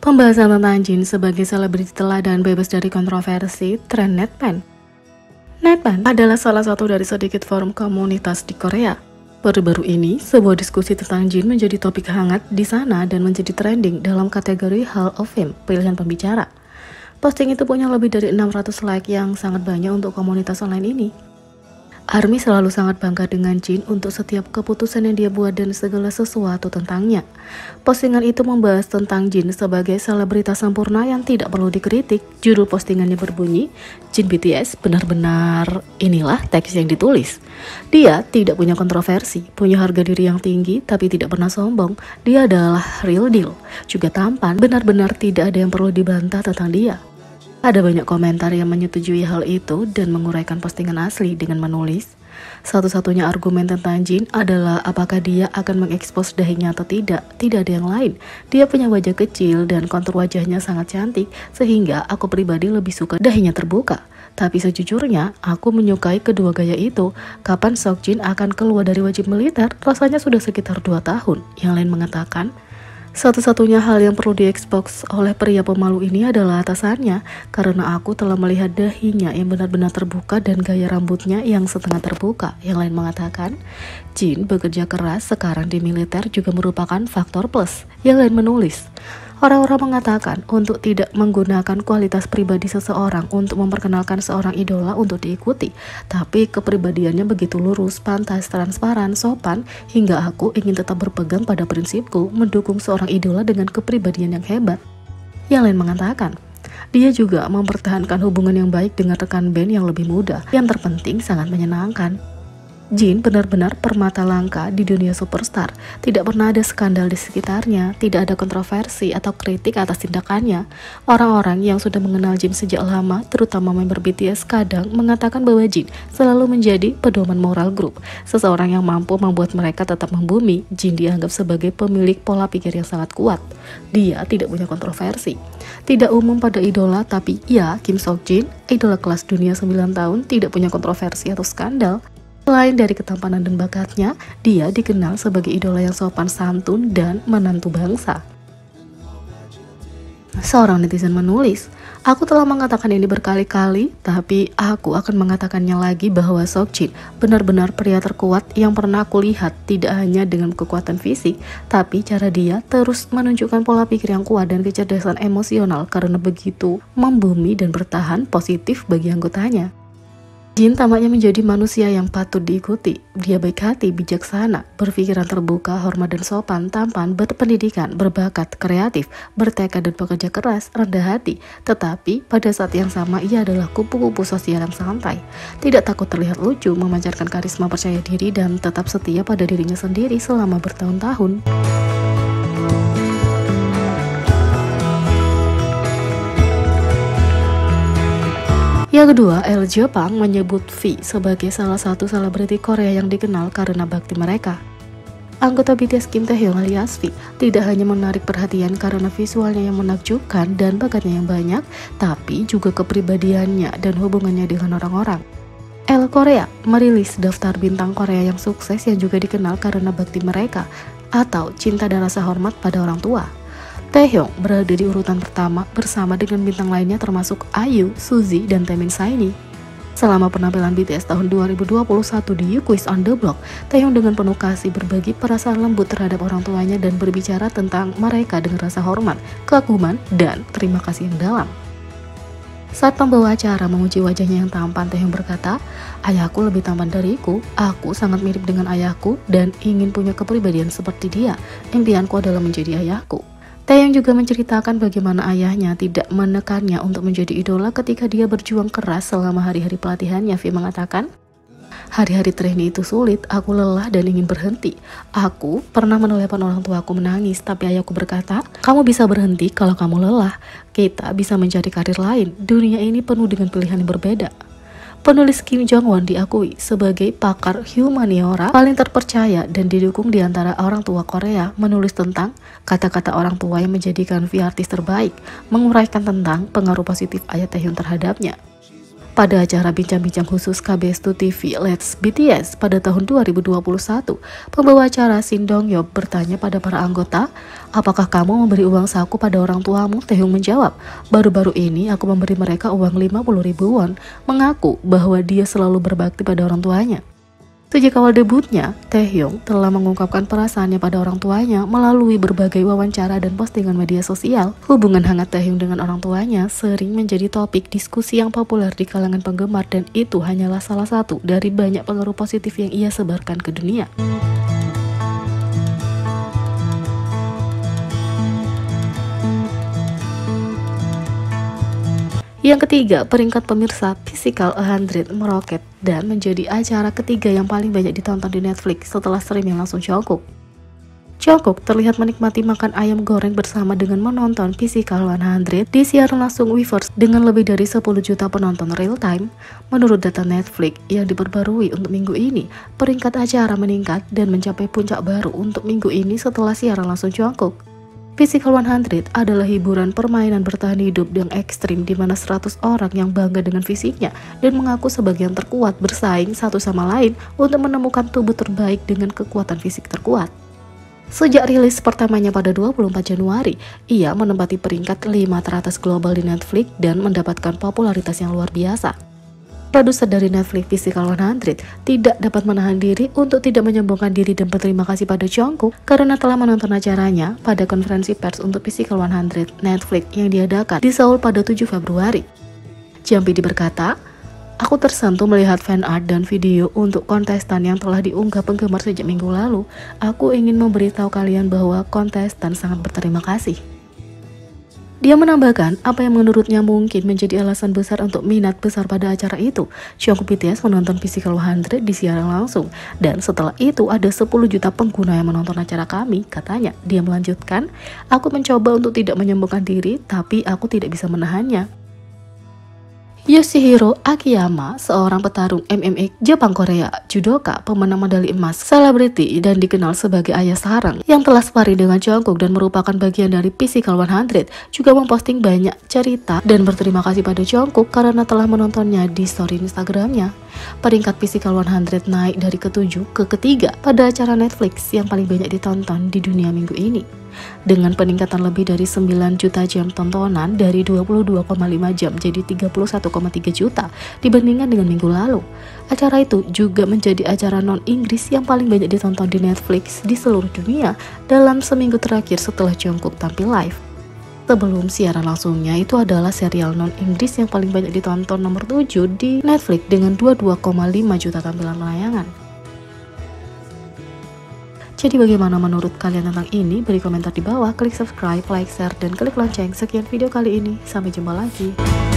Pembahasan tentang Jin sebagai selebriti teladan bebas dari kontroversi tren NetPen. NetPen adalah salah satu dari sedikit forum komunitas di Korea. Baru-baru ini, sebuah diskusi tentang Jin menjadi topik hangat di sana dan menjadi trending dalam kategori Hall of Fame, pilihan pembicara. Posting itu punya lebih dari 600 like yang sangat banyak untuk komunitas online ini. ARMY selalu sangat bangga dengan Jin untuk setiap keputusan yang dia buat dan segala sesuatu tentangnya. Postingan itu membahas tentang Jin sebagai selebritas sempurna yang tidak perlu dikritik. Judul postingannya berbunyi, Jin BTS benar-benar, inilah teks yang ditulis. Dia tidak punya kontroversi, punya harga diri yang tinggi tapi tidak pernah sombong. Dia adalah real deal, juga tampan, benar-benar tidak ada yang perlu dibantah tentang dia. Ada banyak komentar yang menyetujui hal itu dan menguraikan postingan asli dengan menulis, satu-satunya argumen tentang Jin adalah apakah dia akan mengekspos dahinya atau tidak ada yang lain. Dia punya wajah kecil dan kontur wajahnya sangat cantik, sehingga aku pribadi lebih suka dahinya terbuka. Tapi sejujurnya, aku menyukai kedua gaya itu. Kapan Seokjin akan keluar dari wajib militer? Rasanya sudah sekitar 2 tahun. Yang lain mengatakan, satu-satunya hal yang perlu diekspos oleh pria pemalu ini adalah atasannya, karena aku telah melihat dahinya yang benar-benar terbuka dan gaya rambutnya yang setengah terbuka. Yang lain mengatakan, Jin bekerja keras sekarang di militer juga merupakan faktor plus. Yang lain menulis, orang-orang mengatakan untuk tidak menggunakan kualitas pribadi seseorang untuk memperkenalkan seorang idola untuk diikuti, tapi kepribadiannya begitu lurus, pantas, transparan, sopan, hingga aku ingin tetap berpegang pada prinsipku mendukung seorang idola dengan kepribadian yang hebat. Yang lain mengatakan, dia juga mempertahankan hubungan yang baik dengan rekan band yang lebih muda, yang terpenting sangat menyenangkan. Jin benar-benar permata langka di dunia superstar. Tidak pernah ada skandal di sekitarnya, tidak ada kontroversi atau kritik atas tindakannya. Orang-orang yang sudah mengenal Jin sejak lama, terutama member BTS, kadang mengatakan bahwa Jin selalu menjadi pedoman moral grup. Seseorang yang mampu membuat mereka tetap membumi. Jin dianggap sebagai pemilik pola pikir yang sangat kuat. Dia tidak punya kontroversi. Tidak umum pada idola, tapi ya, Kim Seokjin, idola kelas dunia 9 tahun, tidak punya kontroversi atau skandal. Selain dari ketampanan dan bakatnya, dia dikenal sebagai idola yang sopan santun dan menantu bangsa. Seorang netizen menulis, aku telah mengatakan ini berkali-kali, tapi aku akan mengatakannya lagi bahwa Seokjin benar-benar pria terkuat yang pernah aku lihat, tidak hanya dengan kekuatan fisik, tapi cara dia terus menunjukkan pola pikir yang kuat dan kecerdasan emosional karena begitu membumi dan bertahan positif bagi anggotanya. Jin tampaknya menjadi manusia yang patut diikuti. Dia baik hati, bijaksana, berpikiran terbuka, hormat dan sopan, tampan, berpendidikan, berbakat, kreatif, bertekad dan bekerja keras, rendah hati. Tetapi pada saat yang sama ia adalah kupu-kupu sosial yang santai. Tidak takut terlihat lucu, memancarkan karisma percaya diri dan tetap setia pada dirinya sendiri selama bertahun-tahun. Yang kedua, Elle Jepang menyebut V sebagai salah satu selebriti Korea yang dikenal karena bakti mereka. Anggota BTS Kim Taehyung alias V tidak hanya menarik perhatian karena visualnya yang menakjubkan dan bakatnya yang banyak, tapi juga kepribadiannya dan hubungannya dengan orang-orang. Elle Korea merilis daftar bintang Korea yang sukses yang juga dikenal karena bakti mereka atau cinta dan rasa hormat pada orang tua. Taehyung berada di urutan pertama bersama dengan bintang lainnya termasuk IU, Suzy, dan Taemin Saini. Selama penampilan BTS tahun 2021 di You Quiz on the Block, Taehyung dengan penuh kasih berbagi perasaan lembut terhadap orang tuanya dan berbicara tentang mereka dengan rasa hormat, keaguman, dan terima kasih yang dalam. Saat pembawa acara memuji wajahnya yang tampan, Taehyung berkata, ayahku lebih tampan dariku, aku sangat mirip dengan ayahku dan ingin punya kepribadian seperti dia. Impianku adalah menjadi ayahku. Taehyung juga menceritakan bagaimana ayahnya tidak menekannya untuk menjadi idola ketika dia berjuang keras selama hari-hari pelatihannya. V mengatakan, hari-hari training itu sulit, aku lelah dan ingin berhenti. Aku pernah menelepon orang tuaku menangis, tapi ayahku berkata, kamu bisa berhenti kalau kamu lelah. Kita bisa mencari karir lain, dunia ini penuh dengan pilihan yang berbeda. Penulis Kim Jong-won diakui sebagai pakar humaniora paling terpercaya dan didukung di antara orang tua Korea, menulis tentang kata-kata orang tua yang menjadikan V artis terbaik, menguraikan tentang pengaruh positif ayah Taehyung terhadapnya. Pada acara bincang-bincang khusus KBS2 TV Let's BTS pada tahun 2021, pembawa acara Shin Dong-yeop bertanya pada para anggota, "Apakah kamu memberi uang saku pada orang tuamu?" Taehyung menjawab, "Baru-baru ini aku memberi mereka uang 50.000 won," mengaku bahwa dia selalu berbakti pada orang tuanya. Sejak awal debutnya, Taehyung telah mengungkapkan perasaannya pada orang tuanya melalui berbagai wawancara dan postingan media sosial. Hubungan hangat Taehyung dengan orang tuanya sering menjadi topik diskusi yang populer di kalangan penggemar, dan itu hanyalah salah satu dari banyak pengaruh positif yang ia sebarkan ke dunia. Yang ketiga, peringkat pemirsa Physical 100 meroket dan menjadi acara ketiga yang paling banyak ditonton di Netflix setelah streaming langsung Jungkook. Jungkook terlihat menikmati makan ayam goreng bersama dengan menonton Physical 100 di siaran langsung Weverse dengan lebih dari 10 juta penonton real time. Menurut data Netflix yang diperbarui untuk minggu ini, peringkat acara meningkat dan mencapai puncak baru untuk minggu ini setelah siaran langsung Jungkook. Physical 100 adalah hiburan permainan bertahan hidup yang ekstrim di mana 100 orang yang bangga dengan fisiknya dan mengaku sebagian terkuat bersaing satu sama lain untuk menemukan tubuh terbaik dengan kekuatan fisik terkuat. Sejak rilis pertamanya pada 24 Januari, ia menempati peringkat 5 teratas global di Netflix dan mendapatkan popularitas yang luar biasa. Produser dari Netflix Physical 100 tidak dapat menahan diri untuk tidak menyombongkan diri dan berterima kasih pada Jungkook karena telah menonton acaranya pada konferensi pers untuk Physical 100 Netflix yang diadakan di Seoul pada 7 Februari. Jampidi berkata, "Aku tersentuh melihat fan art dan video untuk kontestan yang telah diunggah penggemar sejak minggu lalu. Aku ingin memberitahu kalian bahwa kontestan sangat berterima kasih." Dia menambahkan apa yang menurutnya mungkin menjadi alasan besar untuk minat besar pada acara itu. Jungkook BTS menonton Physical 100 di siaran langsung, dan setelah itu ada 10 juta pengguna yang menonton acara kami, katanya. Dia melanjutkan, "Aku mencoba untuk tidak menyombongkan diri, tapi aku tidak bisa menahannya." Yoshihiro Akiyama, seorang petarung MMA Jepang Korea, judoka, pemenang medali emas, selebriti, dan dikenal sebagai ayah sarang yang telah sparring dengan Jungkook dan merupakan bagian dari Physical 100, juga memposting banyak cerita dan berterima kasih pada Jungkook karena telah menontonnya di story Instagramnya. Peringkat Physical 100 naik dari ke-7 ke ketiga pada acara Netflix yang paling banyak ditonton di dunia minggu ini. Dengan peningkatan lebih dari 9 juta jam tontonan dari 22,5 jam jadi 31,3 juta dibandingkan dengan minggu lalu. Acara itu juga menjadi acara non-Inggris yang paling banyak ditonton di Netflix di seluruh dunia dalam seminggu terakhir setelah Jungkook tampil live. Sebelum siaran langsungnya itu adalah serial non-Inggris yang paling banyak ditonton nomor 7 di Netflix dengan 22,5 juta tampilan penayangan. Jadi bagaimana menurut kalian tentang ini? Beri komentar di bawah, klik subscribe, like, share, dan klik lonceng. Sekian video kali ini, sampai jumpa lagi.